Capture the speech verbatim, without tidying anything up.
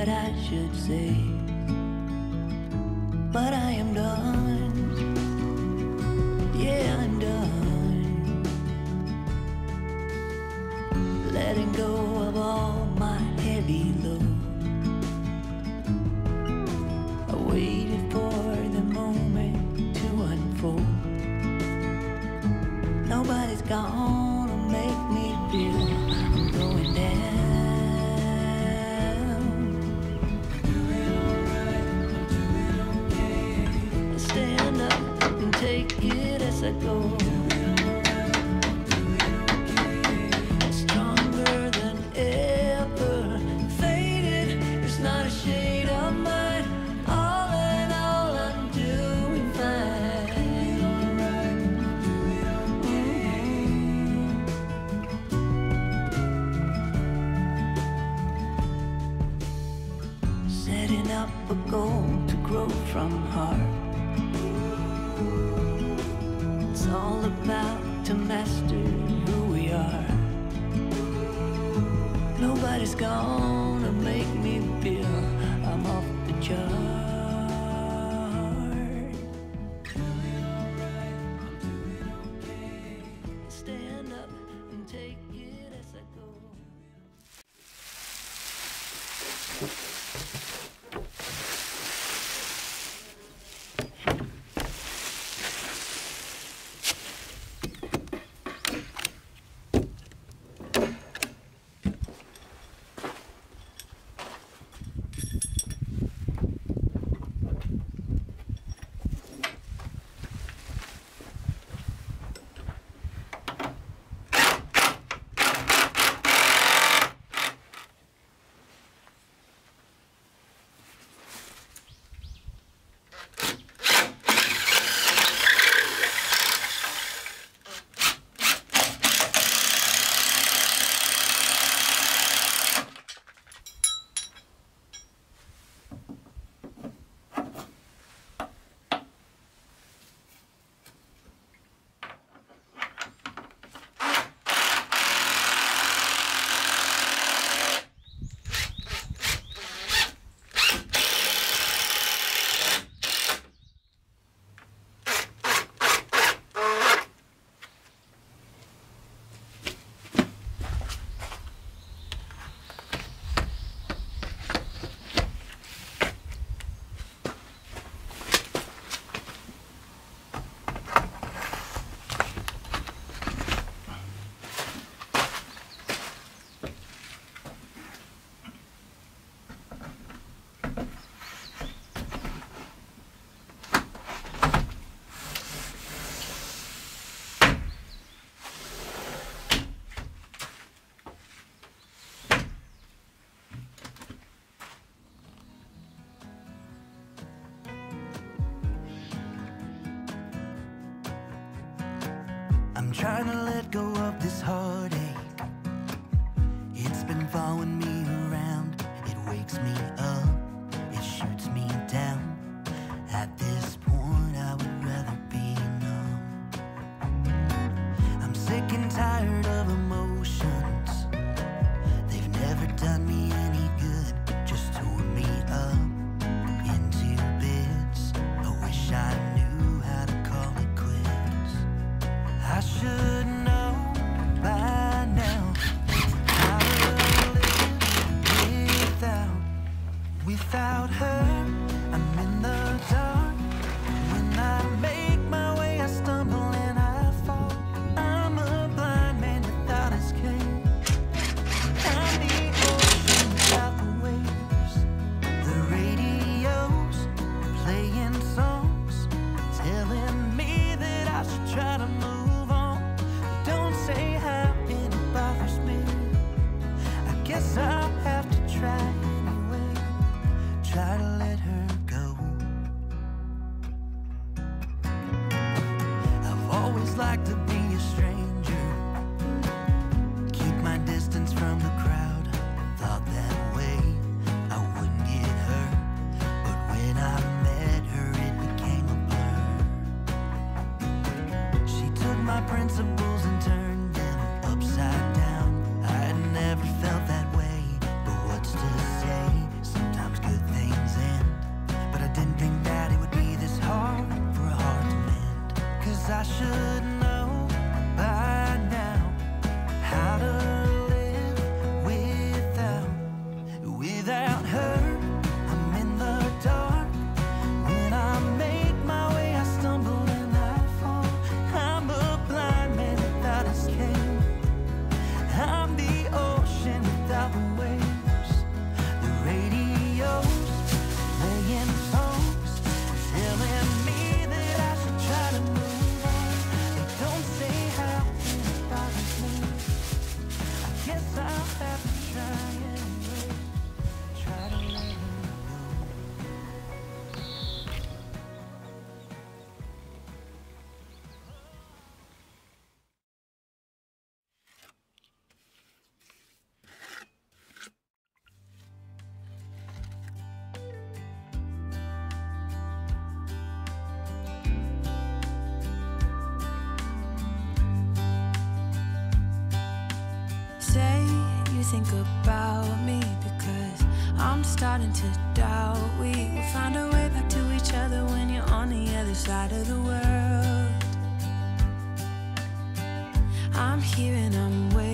what I should say, but I am done. Yeah, I'm done. Letting go of all my heavy load. I waited for the moment to unfold. Nobody's gonna make me feel I'm going down. Take it as I go. Stronger than ever. Faded, it's not a shade of mine. All in all, I'm doing fine. Mm-hmm. Setting up a goal to grow from heart. It's all about to master who we are. Nobody's gonna make me feel I'm off the chart. Doing alright, I'm doing okay. Stand up and take it as I go. I'm trying to let go of this heartache. It's been following me around. It wakes me up, it shoots me down. At this point I would rather be numb. I'm sick and tired of emotions. They've never done me any good, just tore me up into bits. I wish I knew how to call it quits. I should know by now how to live without, without her. I'm in the dark. When I make my way, I stumble and I fall. I'm a blind man without escape. I'm the ocean without the waves. The radio's playing songs, telling me that I should try to move. Say how it bothers me. I guess I'll have to try anyway. Try to let her go. I've always liked to be a stranger, keep my distance from the crowd. Thought that way I wouldn't get hurt, but when I met her it became a blur. She took my principles and turned upside down. I had never felt that way, but what's to say? Sometimes think about me, because I'm starting to doubt we will find our way back to each other when you're on the other side of the world. I'm here and I'm waiting.